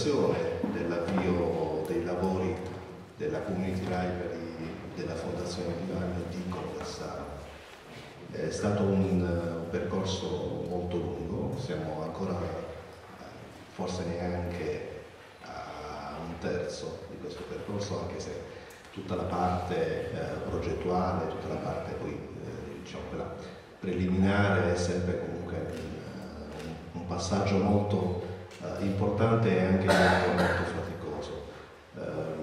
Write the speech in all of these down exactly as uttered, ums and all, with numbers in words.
l'occasione dell'avvio dei lavori della Community Library della Fondazione Di Vagno di conversare. È stato un, un percorso molto lungo, siamo ancora forse neanche a un terzo di questo percorso, anche se tutta la parte eh, progettuale, tutta la parte poi eh, diciamo quella preliminare è sempre comunque un, un passaggio molto eh, importante e anche molto, molto faticoso. Eh,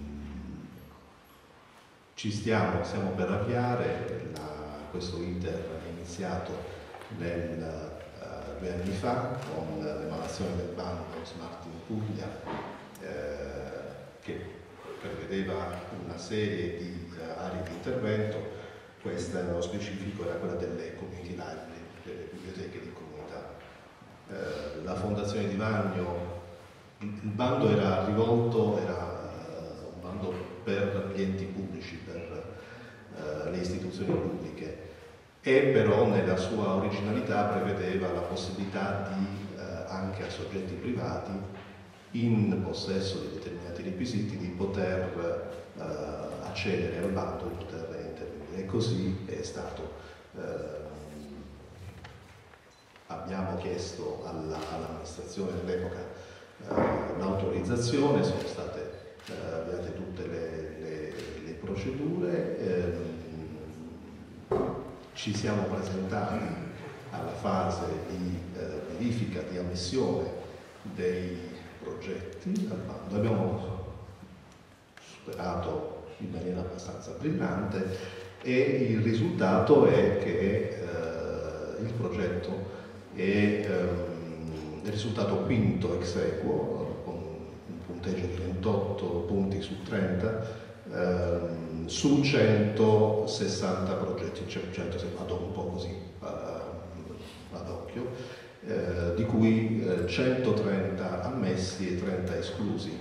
ci stiamo, stiamo per avviare, la, questo iter è iniziato nel, uh, due anni fa con l'emanazione del bando Smart in Puglia eh, che prevedeva una serie di uh, aree di intervento. Questa nello specifico era quella delle community library, delle biblioteche di comunità. Eh, la Fondazione Di Vagno, il, il bando era rivolto, era uh, un bando per gli enti pubblici, per uh, le istituzioni pubbliche, e però nella sua originalità prevedeva la possibilità di, uh, anche a soggetti privati in possesso di determinati requisiti, di poter uh, accedere al bando e poter intervenire. E così è stato. Uh, abbiamo chiesto alla, all'amministrazione dell'epoca uh, l'autorizzazione, sono state uh, avviate tutte le, le, le procedure, ehm, ci siamo presentati alla fase di uh, verifica, di ammissione dei progetti al bando. Abbiamo superato in maniera abbastanza brillante e il risultato è che eh, il progetto è ehm, il risultato quinto ex equo con un punteggio di ventotto punti su trenta ehm, su centosessanta progetti, cioè cento se vado un po' così uh, ad occhio, eh, di cui eh, centotrenta ammessi e trenta esclusi.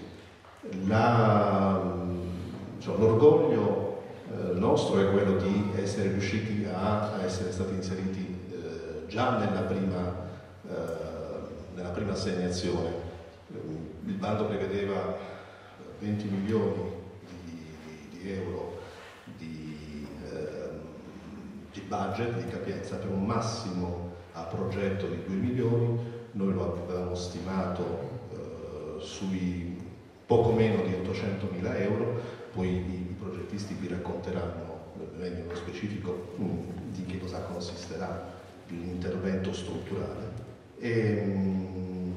Cioè, l'orgoglio eh, nostro è quello di essere riusciti a, a essere stati inseriti eh, già nella prima, eh, nella prima assegnazione. Il bando prevedeva venti milioni di, di, di euro di, eh, di budget, di capienza, per un massimo a progetto di due milioni. Noi lo avevamo stimato eh, sui poco meno di ottocentomila euro, poi i, i progettisti vi racconteranno meglio nello specifico mh, di che cosa consisterà l'intervento strutturale. E, mh,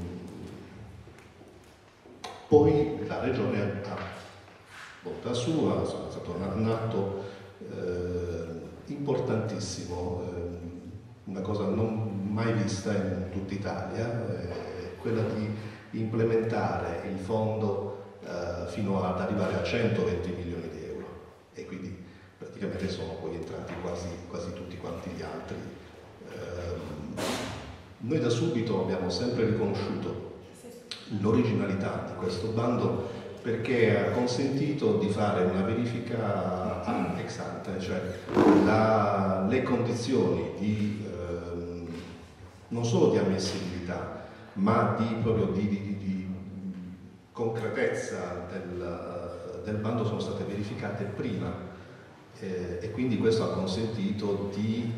poi la Regione ha volta sua, insomma, è stato un atto eh, importantissimo, eh, una cosa non mai vista in tutta Italia, eh, quella di implementare il fondo eh, fino ad arrivare a centoventi milioni di euro, e quindi praticamente sono poi entrati quasi, quasi tutti quanti gli altri. Eh, noi da subito abbiamo sempre riconosciuto l'originalità di questo bando, perché ha consentito di fare una verifica ex ante, cioè la, le condizioni di ehm, non solo di ammissibilità, ma di, proprio di, di, di concretezza del, del bando sono state verificate prima, eh, e quindi questo ha consentito di,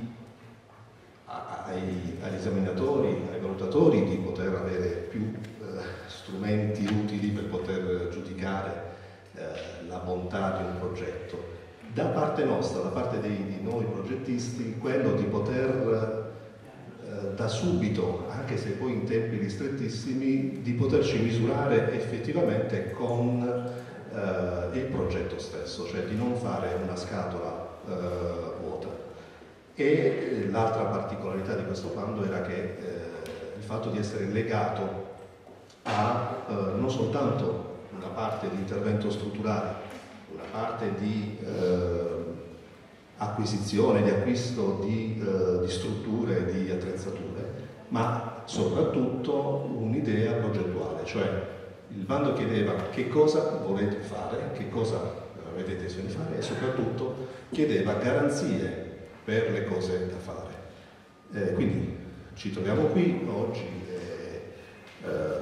ai, agli esaminatori, ai valutatori, di poter avere più strumenti utili per poter giudicare eh, la bontà di un progetto. Da parte nostra, da parte dei, di noi progettisti, quello di poter eh, da subito, anche se poi in tempi ristrettissimi, di poterci misurare effettivamente con eh, il progetto stesso, cioè di non fare una scatola eh, vuota. E l'altra particolarità di questo bando era che eh, il fatto di essere legato a eh, non soltanto una parte di intervento strutturale, una parte di eh, acquisizione, di acquisto di, eh, di strutture, di attrezzature, ma soprattutto un'idea progettuale, cioè il bando chiedeva che cosa volete fare, che cosa avete intenzione di fare, e soprattutto chiedeva garanzie per le cose da fare. Eh, quindi ci troviamo qui oggi. Eh,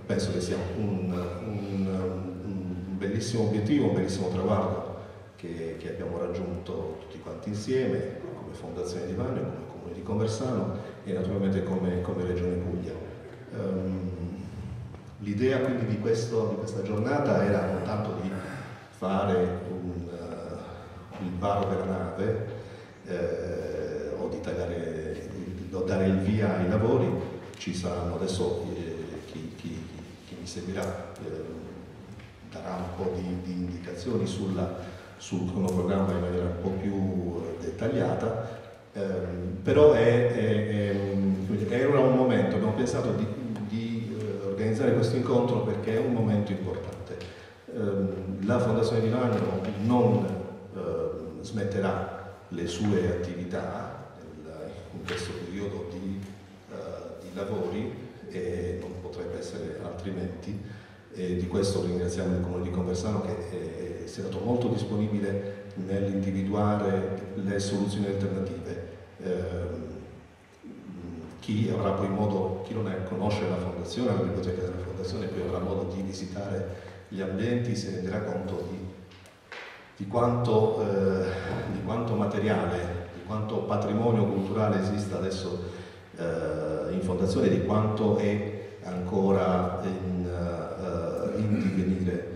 penso che sia un, un, un bellissimo obiettivo, un bellissimo traguardo che, che abbiamo raggiunto tutti quanti insieme, come Fondazione Di Vagno, come Comune di Conversano e naturalmente come, come Regione Puglia. Um, L'idea quindi di, questo, di questa giornata era non tanto di fare un, uh, il varo della nave eh, o di tagliare, di dare il via ai lavori. Ci saranno adesso eh, chi, chi, chi mi seguirà eh, darà un po' di, di indicazioni sulla, sul cronoprogramma in maniera un po' più dettagliata, eh, però è, è, è, era un momento, abbiamo pensato di, di eh, organizzare questo incontro perché è un momento importante. Eh, la Fondazione Di Vagno non eh, smetterà le sue attività nel, in questo periodo di, uh, di lavori e non potrebbe essere altrimenti. E di questo ringraziamo il Comune di Conversano che è, è stato molto disponibile nell'individuare le soluzioni alternative. Eh, chi avrà poi modo, chi non è, conosce la Fondazione, la biblioteca della Fondazione, poi avrà modo di visitare gli ambienti, si renderà conto di, di, quanto, eh, di quanto materiale, di quanto patrimonio culturale esista adesso eh, in Fondazione, di quanto è ancora in, uh, in divenire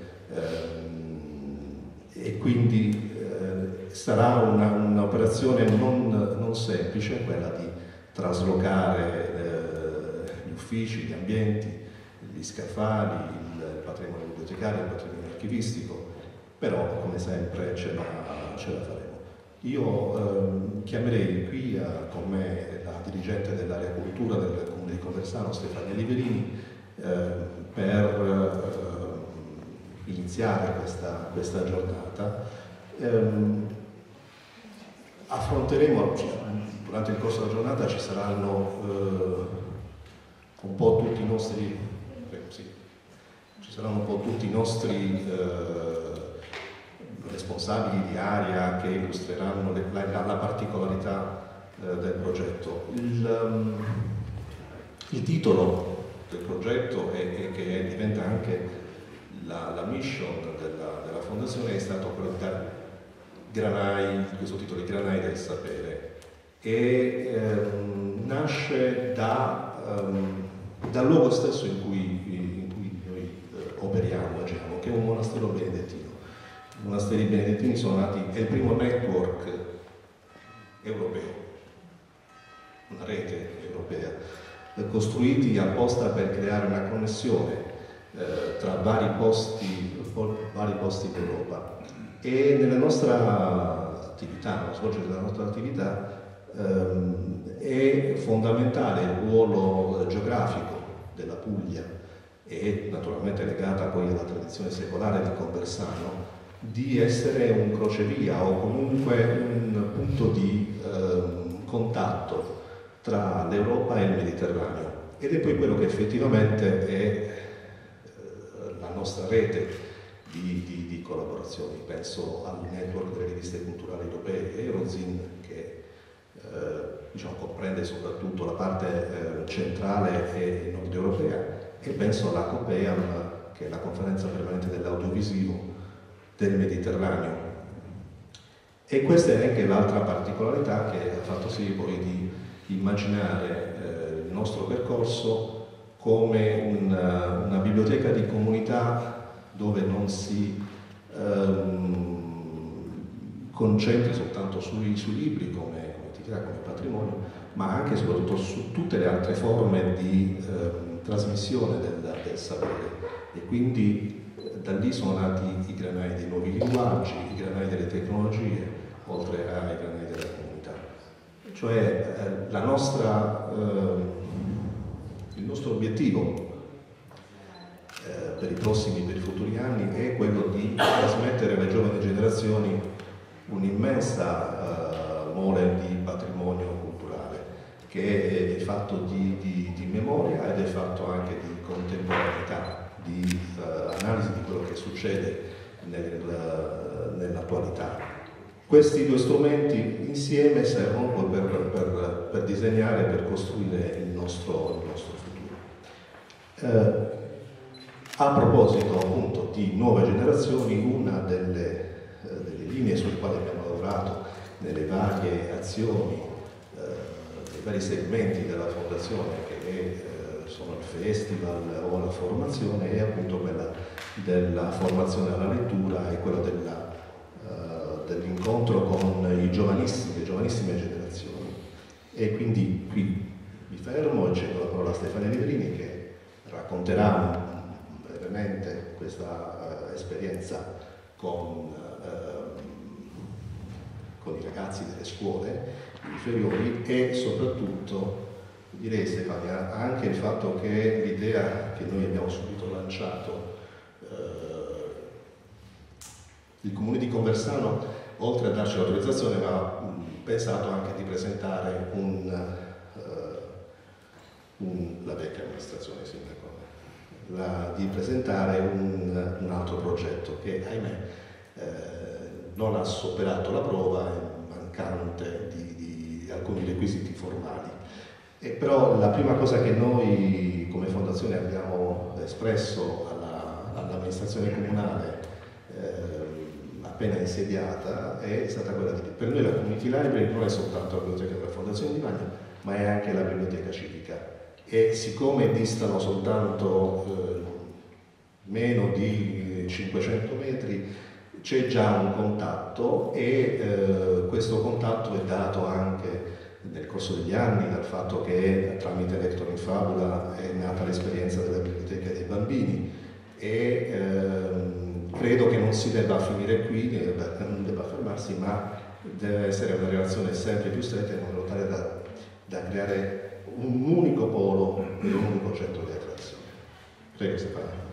eh, e quindi eh, sarà un'operazione non, non semplice quella di traslocare eh, gli uffici, gli ambienti, gli scaffali, il patrimonio bibliotecario, il patrimonio archivistico, però come sempre ce la, ce la faremo. Io eh, chiamerei qui a, con me la dirigente dell'area cultura del Comune di Conversano, Stefania Liverini, eh, per eh, iniziare questa, questa giornata. Eh, affronteremo, durante il corso della giornata ci saranno eh, un po' tutti i nostri, eh, sì, ci saranno un po' tutti i nostri eh, responsabili di area che illustreranno le, la, la particolarità eh, del progetto. Il, um, il titolo del progetto è, è che diventa anche la, la mission della, della Fondazione, è stato quello di dare Granai, questo titolo, i Granai del sapere, e ehm, nasce da, um, dal luogo stesso in cui, in cui noi eh, operiamo, agiamo, che è un monastero benedettino. I monasteri benedettini sono nati, è il primo network europeo, una rete europea, costruiti apposta per creare una connessione eh, tra vari posti, vari posti d'Europa. E nella nostra attività, nello svolgere della nostra attività, ehm, è fondamentale il ruolo geografico della Puglia e naturalmente legata poi alla tradizione secolare di Conversano, di essere un crocevia o comunque un punto di eh, contatto tra l'Europa e il Mediterraneo, ed è poi quello che effettivamente è eh, la nostra rete di, di, di collaborazioni. Penso al network delle riviste culturali europee Eurozin, che eh, diciamo, comprende soprattutto la parte eh, centrale e nord europea, e penso alla COPEAM, che è la conferenza permanente dell'audiovisivo del Mediterraneo. E questa è anche l'altra particolarità che ha fatto sì poi di immaginare eh, il nostro percorso come una, una biblioteca di comunità dove non si ehm, concentri soltanto sui, sui libri come, come attività, come patrimonio, ma anche e soprattutto su tutte le altre forme di ehm, trasmissione del, del sapere. E quindi da lì sono nati i granai dei nuovi linguaggi, i granai delle tecnologie, oltre ai granai della comunità. Cioè eh, la nostra, eh, il nostro obiettivo eh, per i prossimi, per i futuri anni è quello di trasmettere alle giovani generazioni un'immensa eh, mole di patrimonio culturale, che è fatto di, di, di memoria ed è fatto anche di contemporaneità, di uh, analisi di quello che succede nel, uh, nell'attualità. Questi due strumenti insieme servono poi per, per, per disegnare, per costruire il nostro, il nostro futuro. Uh, A proposito appunto di nuove generazioni, una delle, eh, delle linee sulle quali abbiamo lavorato nelle varie azioni, eh, nei vari segmenti della Fondazione, che eh, sono il festival o la formazione, è appunto quella della formazione alla lettura e quella della, uh, dell'incontro con i giovanissimi, le giovanissime generazioni. E quindi qui mi fermo e cedo la parola a Stefania Livrini, che racconterà brevemente questa uh, esperienza con, uh, con i ragazzi delle scuole inferiori e soprattutto, direi Stefania, anche il fatto che l'idea che noi abbiamo subito lanciato, eh, il Comune di Conversano, oltre a darci l'autorizzazione, aveva pensato anche di presentare un, eh, un, la vecchia amministrazione sindaco, la, di presentare un, un altro progetto che, ahimè, eh, non ha superato la prova, è mancante di, di alcuni requisiti formali. E però la prima cosa che noi come fondazione abbiamo espresso alla, all'amministrazione comunale eh, appena insediata è stata quella di, per noi la community library non è soltanto la biblioteca della Fondazione Di Magno, ma è anche la biblioteca civica, e siccome distano soltanto eh, meno di cinquecento metri c'è già un contatto, e eh, questo contatto è dato anche nel corso degli anni dal fatto che tramite Lector in Fabula è nata l'esperienza della biblioteca dei bambini, e ehm, credo che non si debba finire qui, non debba fermarsi, ma deve essere una relazione sempre più stretta in modo tale da, da creare un unico polo e un unico centro di attrazione. Prego Stefano.